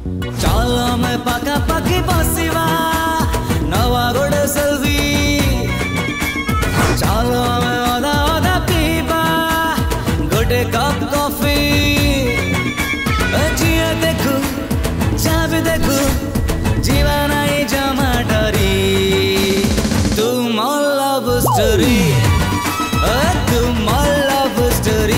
चलो मैं पाका पाकी बसिवा नवा गोटे सेल्फी चलो मैं ओदा ओदा पीवा गोटे कप कॉफी जिया देखू चाबी देखू जीवा नहीं जमा डरी तू मोर लव स्टोरी तू मोर love story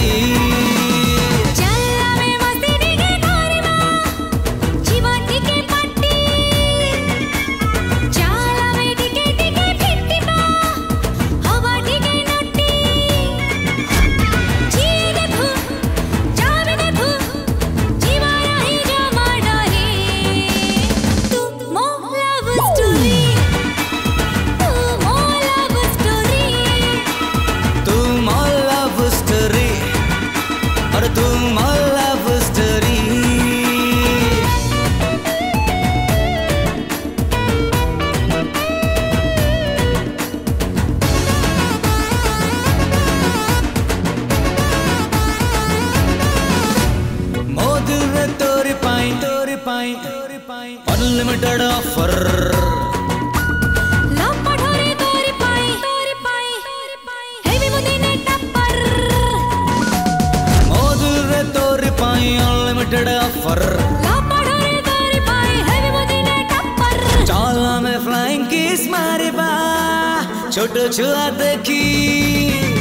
unlimited offer unlimited offer चल में फ्लाइंग किस मारिबा छोट छुआ देखी